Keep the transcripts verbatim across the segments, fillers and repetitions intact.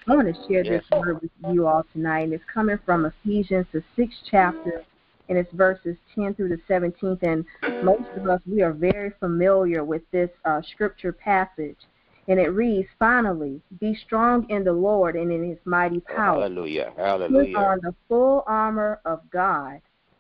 I want to share this Yes. word with you all tonight, and it's coming from Ephesians, the sixth chapter, and it's verses ten through the seventeenth. And most of us, we are very familiar with this uh, scripture passage. And it reads, "Finally, be strong in the Lord and in his mighty Oh, power. hallelujah. Put Hallelujah. on the full armor of God.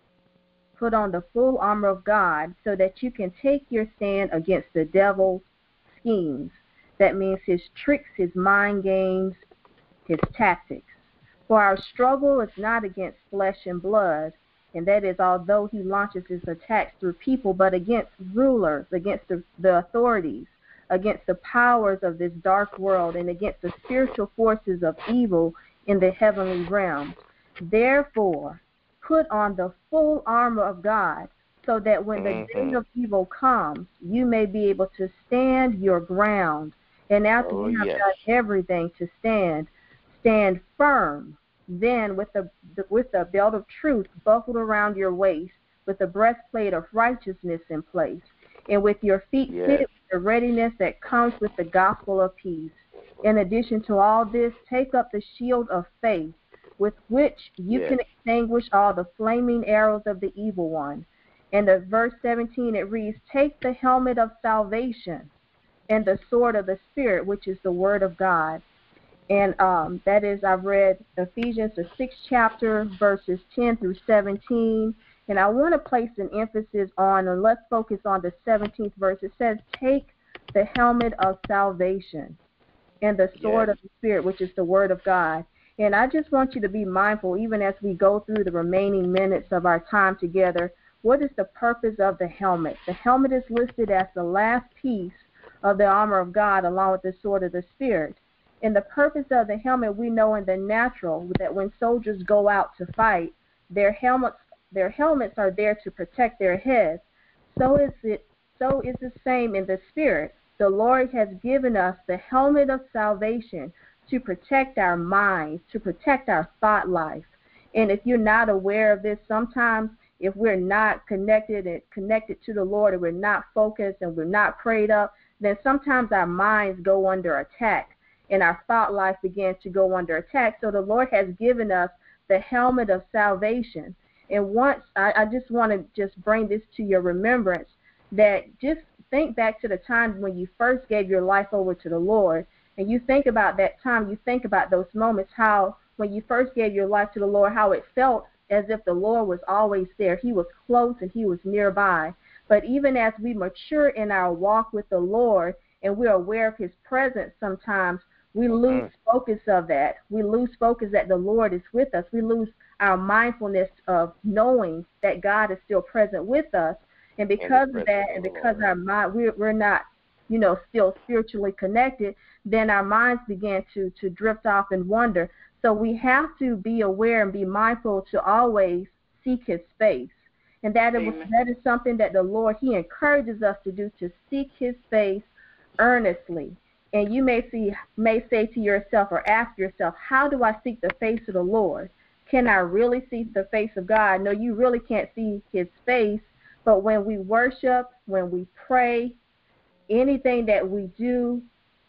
Put on the full armor of God so that you can take your stand against the devil's schemes." That means his tricks, his mind games, his tactics. "For our struggle is not against flesh and blood," and that is although he launches his attacks through people, but against rulers, against the, the authorities, against the powers of this dark world, and against the spiritual forces of evil in the heavenly realms. "Therefore, put on the full armor of God, so that when the Mm-hmm. day of evil comes, you may be able to stand your ground. And after Oh, you have yes. done everything to stand, stand firm. Then with the, the with the belt of truth buckled around your waist, with the breastplate of righteousness in place, and with your feet Yes. fitted with the readiness that comes with the gospel of peace. In addition to all this, take up the shield of faith, with which you Yes. can extinguish all the flaming arrows of the evil one." And the verse seventeen, it reads, "Take the helmet of salvation and the sword of the Spirit, which is the word of God." And um, that is, I've read Ephesians, the sixth chapter, verses ten through seventeen. And I want to place an emphasis on, and let's focus on the seventeenth verse. It says, "Take the helmet of salvation and the sword Yes. of the Spirit, which is the word of God." And I just want you to be mindful, even as we go through the remaining minutes of our time together, what is the purpose of the helmet? The helmet is listed as the last piece of the armor of God, along with the sword of the Spirit. And the purpose of the helmet, we know in the natural that when soldiers go out to fight, their helmets their helmets are there to protect their heads. So is it so is the same in the Spirit. The Lord has given us the helmet of salvation to protect our minds, to protect our thought life. And if you're not aware of this, sometimes if we're not connected and connected to the Lord, and we're not focused and we're not prayed up, then sometimes our minds go under attack and our thought life begins to go under attack. So the Lord has given us the helmet of salvation. And once, I, I just want to just bring this to your remembrance, that just think back to the time when you first gave your life over to the Lord, and you think about that time, you think about those moments, how when you first gave your life to the Lord, how it felt as if the Lord was always there. He was close and he was nearby. But even as we mature in our walk with the Lord and we're aware of his presence sometimes, we lose Mm-hmm. focus of that. We lose focus that the Lord is with us. We lose our mindfulness of knowing that God is still present with us. And because of that, and because our mind, we're, we're not, you know, still spiritually connected, then our minds begin to, to drift off and wander. So we have to be aware and be mindful to always seek his face. And that, it was, that is something that the Lord, he encourages us to do, to seek his face earnestly. And you may see, may say to yourself or ask yourself, how do I seek the face of the Lord? Can I really see the face of God? No, you really can't see his face. But when we worship, when we pray, anything that we do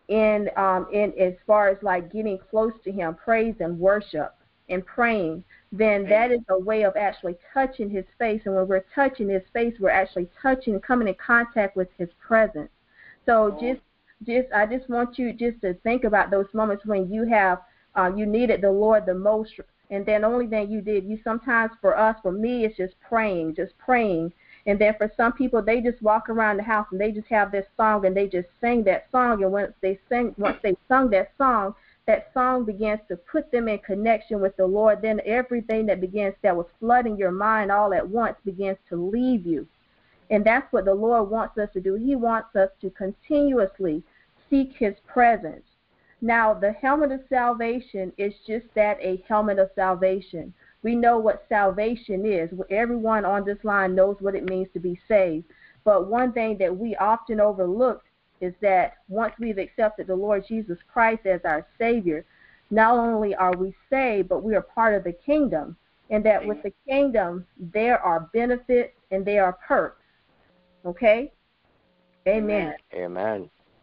in um in as far as like getting close to him, praise and worship and praying, then that is a way of actually touching his face. And when we're touching his face, we're actually touching, coming in contact with his presence. So just just I just want you just to think about those moments when you have uh, you needed the Lord the most, and then only thing you did, you sometimes, for us, for me, it's just praying, just praying. And then for some people, they just walk around the house and they just have this song and they just sing that song. And once they sing, once they sung that song, that song begins to put them in connection with the Lord. Then everything that begins, that was flooding your mind all at once, begins to leave you. And that's what the Lord wants us to do. He wants us to continuously seek his presence. Now, the helmet of salvation is just that, a helmet of salvation. We know what salvation is. Everyone on this line knows what it means to be saved. But one thing that we often overlook is that once we've accepted the Lord Jesus Christ as our Savior, not only are we saved, but we are part of the kingdom. And that with the kingdom, there are benefits and there are perks. Okay? Amen. Amen.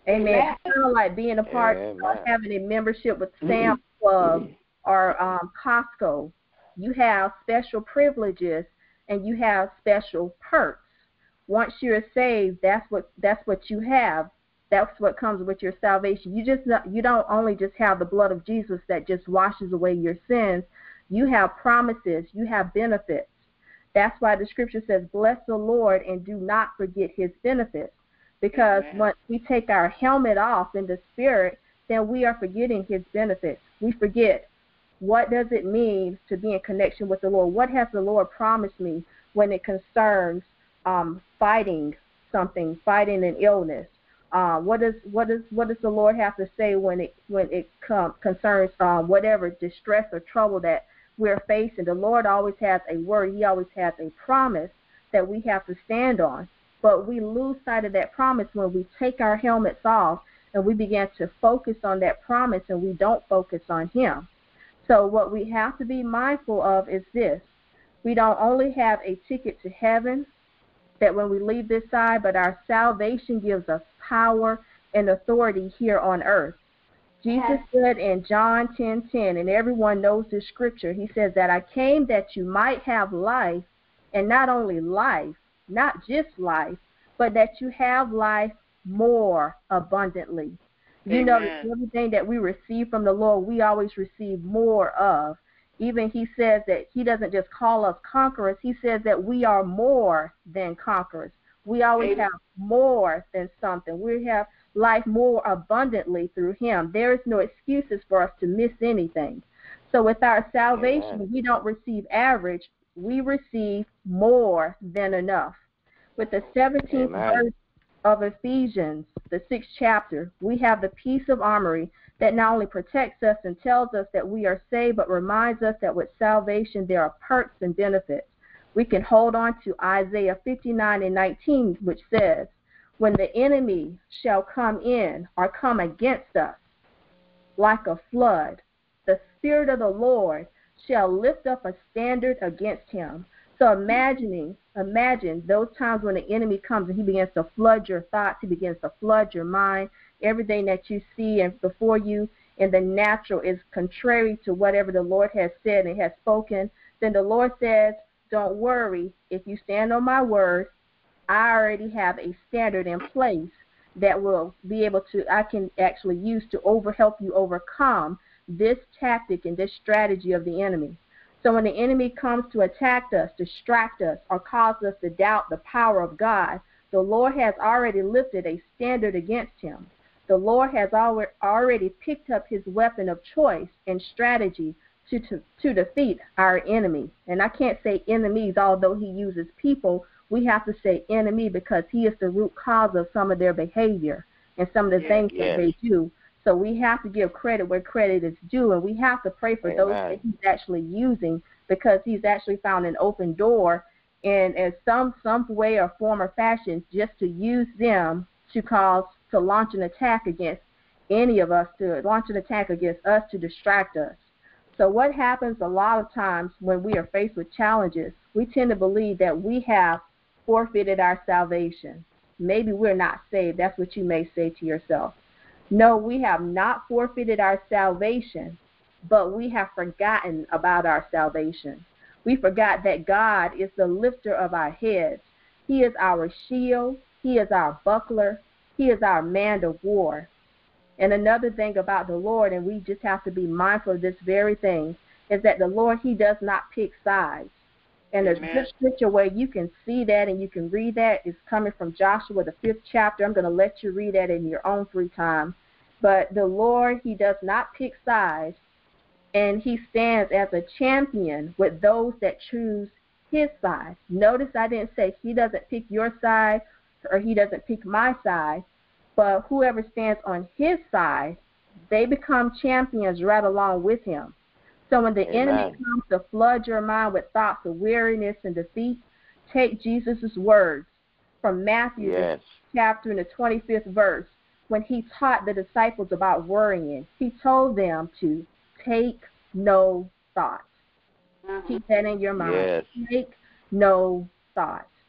Amen. It's kind of like being a part Amen. of having a membership with Sam's Club or um, Costco. You have special privileges and you have special perks. Once you're saved, that's what that's what you have. That's what comes with your salvation. You just not, you don't only just have the blood of Jesus that just washes away your sins. You have promises. You have benefits. That's why the scripture says, "Bless the Lord and do not forget His benefits." Because Amen. Once we take our helmet off in the spirit, then we are forgetting His benefits. We forget, what does it mean to be in connection with the Lord? What has the Lord promised me when it concerns um, fighting something, fighting an illness? Uh, what does what does what does the Lord have to say when it when it com- concerns um, whatever distress or trouble that we're facing? The Lord always has a word. He always has a promise that we have to stand on. But we lose sight of that promise when we take our helmets off and we begin to focus on that promise and we don't focus on Him. So what we have to be mindful of is this. We don't only have a ticket to heaven that when we leave this side, but our salvation gives us power and authority here on earth. Jesus said in John ten ten, and everyone knows this scripture, He says that I came that you might have life, and not only life, not just life, but that you have life more abundantly. You Amen. Know that everything that we receive from the Lord, we always receive more of. Even He says that He doesn't just call us conquerors. He says that we are more than conquerors. We always Amen. Have more than something. We have life more abundantly through Him. There is no excuses for us to miss anything. So with our salvation, Amen. We don't receive average. We receive more than enough. With the seventeenth Amen. Verse of Ephesians, the sixth chapter, we have the piece of armory that not only protects us and tells us that we are saved, but reminds us that with salvation there are perks and benefits. We can hold on to Isaiah fifty-nine and nineteen, which says, when the enemy shall come in or come against us like a flood, the Spirit of the Lord shall lift up a standard against him. So imagining, imagine those times when the enemy comes and he begins to flood your thoughts, he begins to flood your mind. Everything that you see and before you in the natural is contrary to whatever the Lord has said and has spoken. Then the Lord says, don't worry. If you stand on my word, I already have a standard in place that will be able to, I can actually use to over help you overcome this tactic and this strategy of the enemy. So when the enemy comes to attack us, distract us, or cause us to doubt the power of God, the Lord has already lifted a standard against him. The Lord has already picked up his weapon of choice and strategy to, to, to defeat our enemy. And I can't say enemies, although he uses people. We have to say enemy because he is the root cause of some of their behavior and some of the yes, things yes. that they do. So we have to give credit where credit is due, and we have to pray for Amen. Those that he's actually using because he's actually found an open door in, in some, some way or form or fashion just to use them to cause, to launch an attack against any of us, to launch an attack against us to distract us. So what happens a lot of times when we are faced with challenges, we tend to believe that we have forfeited our salvation. Maybe we're not saved. That's what you may say to yourself. No, we have not forfeited our salvation, but we have forgotten about our salvation. We forgot that God is the lifter of our heads. He is our shield. He is our buckler. He is our man of war. And another thing about the Lord, and we just have to be mindful of this very thing, is that the Lord, he does not pick sides. And a good scripture where you can see that and you can read that is coming from Joshua, the fifth chapter. I'm going to let you read that in your own free time. But the Lord, he does not pick sides, and he stands as a champion with those that choose his side. Notice I didn't say he doesn't pick your side or he doesn't pick my side, but whoever stands on his side, they become champions right along with him. So when the Amen. Enemy comes to flood your mind with thoughts of weariness and defeat, take Jesus' words from Matthew yes. chapter in the twenty-fifth verse. When he taught the disciples about worrying, he told them to take no thought. Uh-huh. Keep that in your mind. Yes. Take no thought.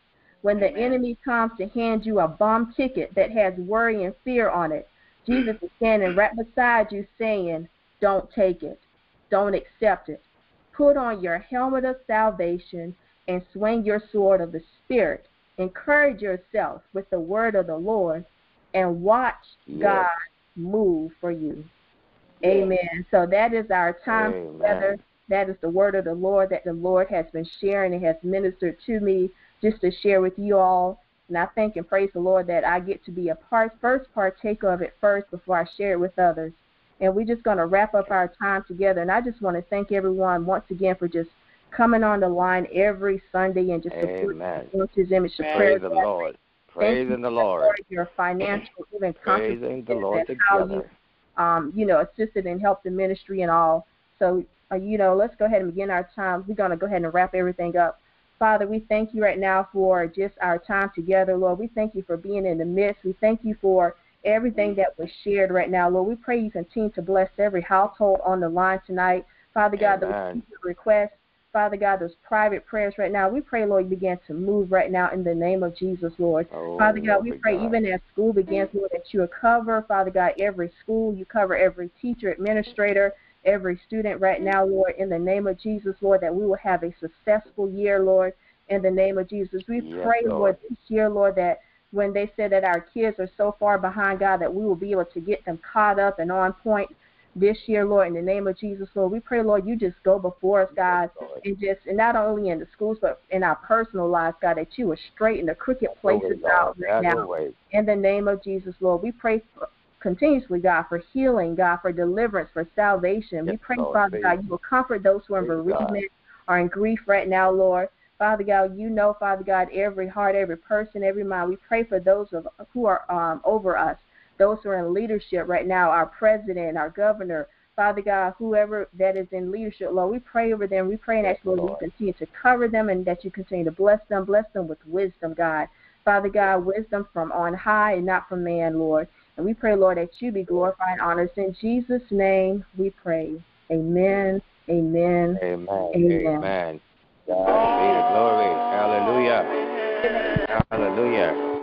When the enemy comes to hand you a bum ticket that has worry and fear on it, Jesus is standing right beside you saying, don't take it. Don't accept it. Put on your helmet of salvation and swing your sword of the Spirit. Encourage yourself with the word of the Lord and watch yes. God move for you. Yes. Amen. So that is our time Amen. Together. That is the word of the Lord that the Lord has been sharing and has ministered to me just to share with you all. And I thank and praise the Lord that I get to be a part, first partaker of it first before I share it with others. And we're just going to wrap up our time together. And I just want to thank everyone once again for just coming on the line every Sunday and just supporting His image of prayer. Praise the Lord. Praise in the Lord. For your financial, even praising the Lord together. How you, um, you know, assisted and helped the ministry and all. So, uh, you know, let's go ahead and begin our time. We're going to go ahead and wrap everything up. Father, we thank you right now for just our time together, Lord. We thank you for being in the midst. We thank you for everything that was shared right now, Lord. We pray you continue to bless every household on the line tonight. Father God, those requests, Father God, those private prayers right now, we pray, Lord, you begin to move right now in the name of Jesus, Lord. Oh, Father God, we pray God. even as school begins, Lord, that you will cover, Father God, every school. You cover every teacher, administrator, every student right now, Lord, in the name of Jesus, Lord, that we will have a successful year, Lord, in the name of Jesus. We yes, pray, Lord. Lord, this year, Lord, that when they said that our kids are so far behind, God, that we will be able to get them caught up and on point this year, Lord, in the name of Jesus, Lord. We pray, Lord, you just go before us, God, yes, and just, and not only in the schools, but in our personal lives, God, that you will straighten the crooked places way, out right now. Way. In the name of Jesus, Lord, we pray for, continuously, God, for healing, God, for deliverance, for salvation. Yes, we pray, Lord, Father please. God, you will comfort those who are in bereavement or in grief right now, Lord. Father God, you know, Father God, every heart, every person, every mind. We pray for those of, who are um, over us, those who are in leadership right now, our president, our governor, Father God, whoever that is in leadership, Lord, we pray over them. We pray and ask, Lord, you continue to cover them and that you continue to bless them. Bless them with wisdom, God. Father God, wisdom from on high and not from man, Lord. And we pray, Lord, that you be glorified and honored. In Jesus' name we pray. Amen, amen, amen. Amen. Amen. God be the glory. Hallelujah. Hallelujah.